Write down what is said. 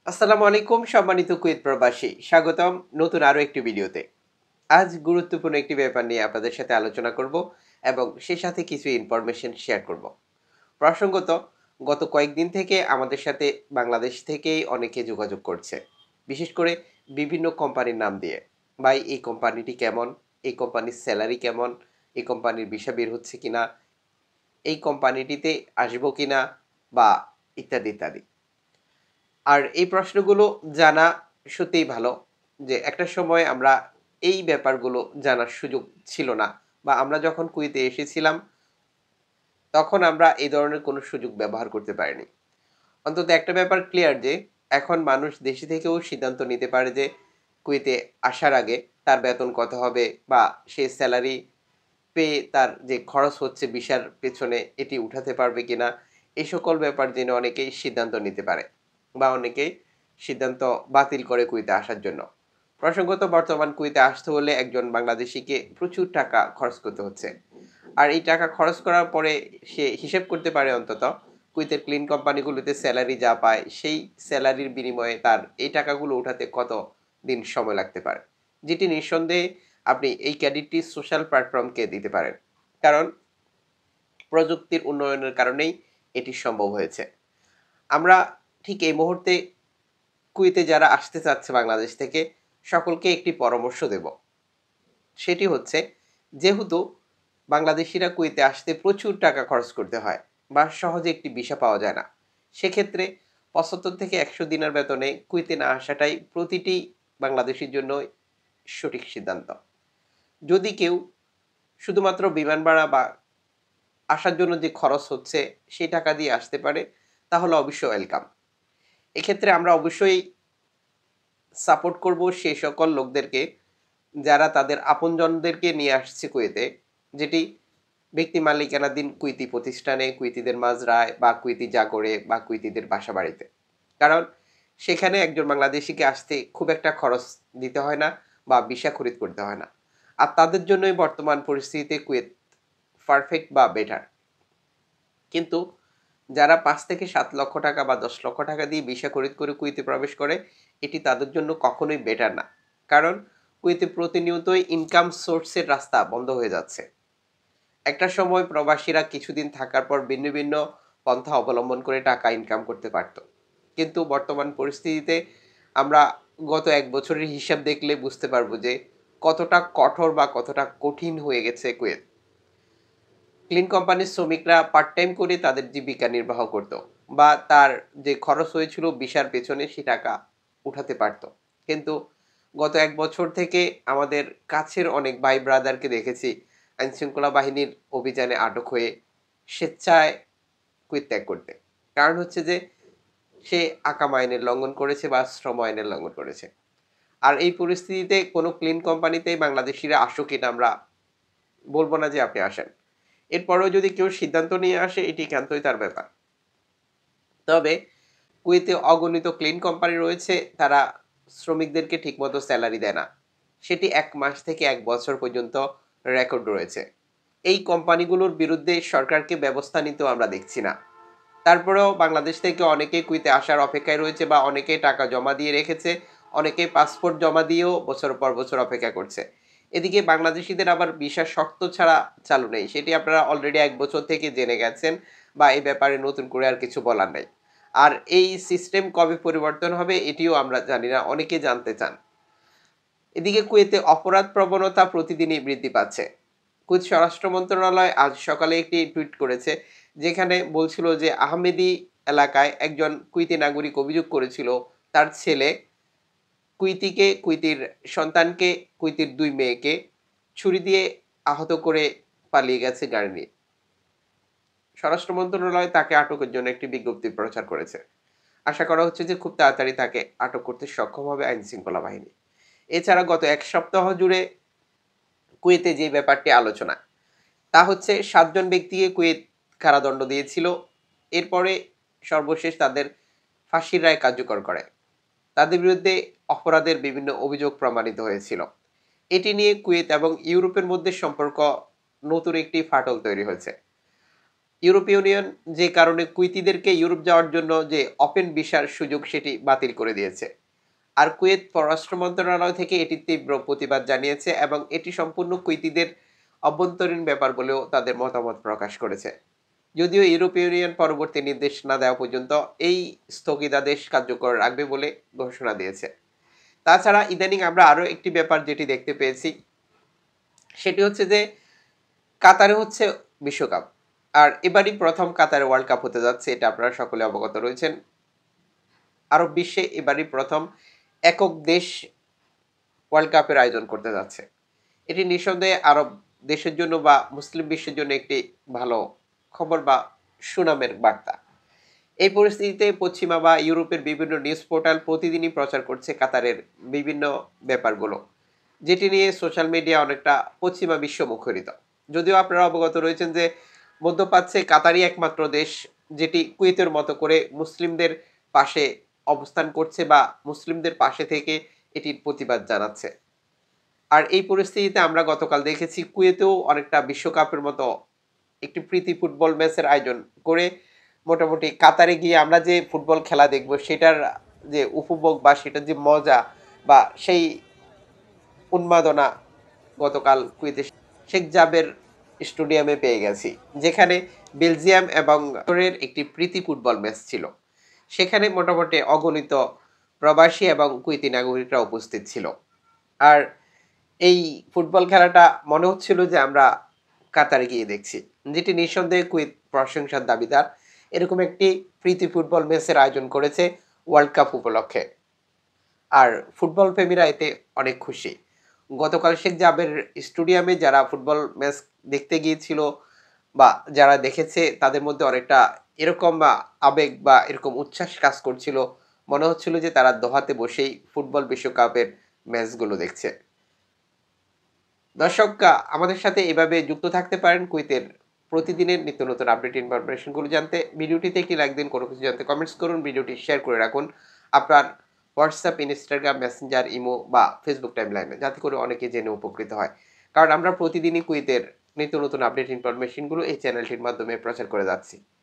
আসসালামু আলাইকুম সম্মানিত কুয়েত প্রবাসী, স্বাগতম নতুন আরো একটি ভিডিওতে। আজ গুরুত্বপূর্ণ একটি ব্যাপার নিয়ে আপনাদের সাথে আলোচনা করব এবং সেই সাথে কিছু ইনফরমেশন শেয়ার করব। প্রসঙ্গত, গত কয়েকদিন থেকে আমাদের সাথে বাংলাদেশ থেকেই অনেকে যোগাযোগ করছে, বিশেষ করে বিভিন্ন কোম্পানির নাম দিয়ে। ভাই, এই কোম্পানিটি কেমন, এই কোম্পানির স্যালারি কেমন, এই কোম্পানির ভিসা বের হচ্ছে কিনা, এই কোম্পানিটিতে আসবো কিনা, বা ইত্যাদি ইত্যাদি। আর এই প্রশ্নগুলো জানা সত্যিই ভালো যে একটা সময় আমরা এই ব্যাপারগুলো জানার সুযোগ ছিল না, বা আমরা যখন কুয়েতে এসেছিলাম তখন আমরা এই ধরনের কোনো সুযোগ ব্যবহার করতে পারিনি। অন্তত একটা ব্যাপার ক্লিয়ার যে এখন মানুষ দেশে থেকেও সিদ্ধান্ত নিতে পারে যে কুয়েতে আসার আগে তার বেতন কত হবে, বা সে স্যালারি পেয়ে তার যে খরচ হচ্ছে ভিসার পেছনে এটি উঠাতে পারবে কিনা। এই সকল ব্যাপার জেনে অনেকেই সিদ্ধান্ত নিতে পারে, বা অনেকেই সিদ্ধান্ত বাতিল করে কুয়েতে আসার জন্য। প্রসঙ্গত, বর্তমান কুয়েতে আসতে হলে একজন বাংলাদেশিকে প্রচুর টাকা খরচ করতে হচ্ছে। আর এই টাকা খরচ করার পরে সে হিসেব করতে পারে অন্তত কুয়েতের ক্লিন কোম্পানিগুলোতে স্যালারি যা পায় সেই স্যালারির বিনিময়ে তার এই টাকাগুলো উঠাতে কত দিন সময় লাগতে পারে, যেটি নিঃসন্দেহে আপনি এই ক্রেডিটটি সোশ্যাল প্ল্যাটফর্মকে দিতে পারেন। কারণ প্রযুক্তির উন্নয়নের কারণেই এটি সম্ভব হয়েছে। আমরা ঠিক এই মুহূর্তে কুয়েতে যারা আসতে চাচ্ছে বাংলাদেশ থেকে সকলকে একটি পরামর্শ দেব। সেটি হচ্ছে, যেহেতু বাংলাদেশিরা কুয়েতে আসতে প্রচুর টাকা খরচ করতে হয় বা সহজে একটি ভিসা পাওয়া যায় না, সেক্ষেত্রে ৭৫ থেকে ১০০ দিনের বেতনে কুয়েতে না আসাটাই প্রতিটি বাংলাদেশির জন্য সঠিক সিদ্ধান্ত। যদি কেউ শুধুমাত্র বিমান ভাড়া বা আসার জন্য যে খরচ হচ্ছে সেই টাকা দিয়ে আসতে পারে, তাহলে অবশ্যই ওয়েলকাম। এক্ষেত্রে আমরা অবশ্যই সাপোর্ট করব সেই সকল লোকদেরকে যারা তাদের আপনজনদেরকে নিয়ে আসছে কুয়েতে, যেটি ব্যক্তি মালিকানাধীন কুইতি প্রতিষ্ঠানে, কুইতিদের মাজরায় বা কুইতি জাগরে বা কুইতিদের বাসা বাড়িতে। কারণ সেখানে একজন বাংলাদেশিকে আসতে খুব একটা খরচ দিতে হয় না বা ভিসা খরিদ করতে হয় না। আর তাদের জন্যই বর্তমান পরিস্থিতিতে কুয়েত পারফেক্ট বা বেটার। কিন্তু যারা ৫ থেকে ৭ লক্ষ টাকা বা ১০ লক্ষ টাকা দিয়ে ভিসা খরিদ করে কুয়েতে প্রবেশ করে, এটি তাদের জন্য কখনোই বেটার না। কারণ কুয়েতে প্রতিনিয়তই ইনকাম সোর্সের রাস্তা বন্ধ হয়ে যাচ্ছে। একটা সময় প্রবাসীরা কিছুদিন থাকার পর ভিন্ন ভিন্ন পন্থা অবলম্বন করে টাকা ইনকাম করতে পারত। কিন্তু বর্তমান পরিস্থিতিতে আমরা গত ১ বছরের হিসাব দেখলে বুঝতে পারবো যে কতটা কঠোর বা কতটা কঠিন হয়ে গেছে কুয়েত। ক্লিন কোম্পানির শ্রমিকরা পার্ট টাইম করে তাদের জীবিকা নির্বাহ করত, বা তার যে খরচ হয়েছিল ভিসার পেছনে সে টাকা উঠাতে পারত। কিন্তু গত ১ বছর থেকে আমাদের কাছের অনেক ভাই ব্রাদারকে দেখেছি আইনশৃঙ্খলা বাহিনীর অভিযানে আটক হয়ে স্বেচ্ছায় কুইত ত্যাগ করতে। কারণ হচ্ছে যে সে আকাম আইনের লঙ্ঘন করেছে বা শ্রম আইনের লঙ্ঘন করেছে। আর এই পরিস্থিতিতে কোনো ক্লিন কোম্পানিতেই বাংলাদেশিরা আসুক এটা আমরা বলব না যে আপনি আসেন। এরপরেও যদি কেউ সিদ্ধান্ত নিয়ে আসে এটি একান্তই তার ব্যাপার। তবে কুয়েতে অগণিত ক্লিন কোম্পানি রয়েছে, তারা শ্রমিকদেরকে ঠিকমতো স্যালারি দেয় না। সেটি ১ মাস থেকে ১ বছর পর্যন্ত রেকর্ড রয়েছে। এই কোম্পানিগুলোর বিরুদ্ধে সরকারকে ব্যবস্থা নিতেও আমরা দেখছি না। তারপরেও বাংলাদেশ থেকে অনেকেই কুয়েতে আসার অপেক্ষায় রয়েছে, বা অনেকেই টাকা জমা দিয়ে রেখেছে, অনেকেই পাসপোর্ট জমা দিয়েও বছর পর বছর অপেক্ষা করছে। এদিকে বাংলাদেশিদের আবার ভিসা শর্ত ছাড়া চালু নেই, সেটি আপনারা অলরেডি ১ বছর থেকে জেনে গেছেন, বা এই ব্যাপারে নতুন করে আর কিছু বলার নেই। আর এই সিস্টেম কবে পরিবর্তন হবে এটিও আমরা জানি না, অনেকে জানতে চান। এদিকে কুয়েতে অপরাধ প্রবণতা প্রতিদিনই বৃদ্ধি পাচ্ছে। কুয়েত স্বরাষ্ট্র মন্ত্রণালয় আজ সকালে একটি টুইট করেছে, যেখানে বলছিল যে আহমেদি এলাকায় একজন কুইতি নাগরিক অভিযোগ করেছিল তার ছেলে কুইতির সন্তানকে, কুইতির ২ মেয়েকে ছুরি দিয়ে আহত করে পালিয়ে গেছে গাড়ি নিয়ে। স্বরাষ্ট্র মন্ত্রণালয় তাকে আটকের জন্য একটি বিজ্ঞপ্তি প্রচার করেছে। আশা করা হচ্ছে যে খুব তাড়াতাড়ি তাকে আটক করতে সক্ষম হবে আইন শৃঙ্খলা বাহিনী। এছাড়া গত ১ সপ্তাহ জুড়ে কুয়েতে যে ব্যাপারটি আলোচনা, তা হচ্ছে ৭ জন ব্যক্তিকে কুয়েত কারাদণ্ড দিয়েছিল। এরপরে সর্বশেষ তাদের ফাঁসির রায় কার্যকর করে। তাদের বিরুদ্ধে অপরাধের বিভিন্ন অভিযোগ প্রমাণিত হয়েছিল। এটি নিয়ে কুয়েত এবং ইউরোপের মধ্যে সম্পর্ক নতুন একটি ফাটল তৈরি হয়েছে। ইউরোপীয় ইউনিয়ন যে কারণে কুইতিদেরকে ইউরোপ যাওয়ার জন্য যে ওপেন ভিসার সুযোগ সেটি বাতিল করে দিয়েছে। আর কুয়েত পররাষ্ট্র মন্ত্রণালয় থেকে এটির তীব্র প্রতিবাদ জানিয়েছে এবং এটি সম্পূর্ণ কুইতিদের অভ্যন্তরীণ ব্যাপার বলেও তাদের মতামত প্রকাশ করেছে। যদিও ইউরোপীয় ইউনিয়ন পরবর্তী নির্দেশ না দেওয়া পর্যন্ত এই স্থগিতাদেশ কার্যকর রাখবে বলে ঘোষণা দিয়েছে। তাছাড়া ইদানিং আমরা আরো একটি ব্যাপার যেটি দেখতে পেয়েছি, সেটি হচ্ছে যে কাতারে হচ্ছে বিশ্বকাপ। আর এবারই প্রথম কাতারে ওয়ার্ল্ড কাপ হতে যাচ্ছে, এটা আপনারা সকলে অবগত রয়েছেন। আরব বিশ্বে এবারই প্রথম একক দেশ ওয়ার্ল্ড কাপের আয়োজন করতে যাচ্ছে। এটি নিঃসন্দেহে আরব দেশের জন্য বা মুসলিম বিশ্বের জন্য একটি ভালো খবর বা সুনামের বার্তা। এই পরিস্থিতিতে পশ্চিমা বা ইউরোপের বিভিন্ন নিউজ পোর্টাল প্রতিদিনই প্রচার করছে কাতারের বিভিন্ন ব্যাপারগুলো, যেটি নিয়ে সোশ্যাল মিডিয়া অনেকটা পশ্চিমা বিশ্ব মুখরিত। যদিও আপনারা অবগত রয়েছেন যে মধ্যপ্রাচ্যে কাতারই একমাত্র দেশ যেটি কুয়েতের মতো করে মুসলিমদের পাশে অবস্থান করছে বা মুসলিমদের পাশে থেকে এটির প্রতিবাদ জানাচ্ছে। আর এই পরিস্থিতিতে আমরা গতকাল দেখেছি কুয়েতেও অনেকটা বিশ্বকাপের মতো একটি প্রীতি ফুটবল ম্যাচের আয়োজন করে মোটামুটি কাতারে গিয়ে আমরা যে ফুটবল খেলা দেখব সেটার যে উপভোগ বা সেটার যে মজা বা সেই উন্মাদনা গতকাল কুয়েতে শেখ জাবের স্টেডিয়ামে পেয়ে গেছি, যেখানে বেলজিয়াম এবং একটি প্রীতি ফুটবল ম্যাচ ছিল। সেখানে মোটামুটি অগণিত প্রবাসী এবং কুয়েতি নাগরিকরা উপস্থিত ছিল। আর এই ফুটবল খেলাটা মনে হচ্ছিল যে আমরা কাতারে গিয়ে দেখছি, যেটি নিঃসন্দেহে কুয়েত প্রশংসার দাবিদার। এরকম একটি প্রীতি ফুটবল ম্যাচের আয়োজন করেছে ওয়ার্ল্ড কাপ উপলক্ষে। আর ফুটবল প্রেমীরা এতে অনেক খুশি। গতকাল শেখ জাবের স্টেডিয়ামে যারা ফুটবল ম্যাচ দেখতে গিয়েছিল বা যারা দেখেছে তাদের মধ্যে অনেকটা এরকম বা আবেগ বা এরকম উচ্ছ্বাস কাজ করছিল, মনে হচ্ছিল যে তারা দোহাতে বসেই ফুটবল বিশ্বকাপের ম্যাচগুলো দেখছে। দর্শক, আমাদের সাথে এভাবে যুক্ত থাকতে পারেন কুয়েতের প্রতিদিনের নিত্য নতুন আপডেট ইনফরমেশনগুলো জানতে। ভিডিওটিতে একটি লাইক দিন, কোনো কিছু জানতে কমেন্টস করুন, ভিডিওটি শেয়ার করে রাখুন আপনার হোয়াটসঅ্যাপ, ইনস্টাগ্রাম, মেসেঞ্জার, ইমো বা ফেসবুক টাইমলাইনে, যাতে করে অনেকে জেনে উপকৃত হয়। কারণ আমরা প্রতিদিনই কুয়েতের নিত্য নতুন আপডেট ইনফরমেশনগুলো এই চ্যানেলটির মাধ্যমে প্রচার করে যাচ্ছি।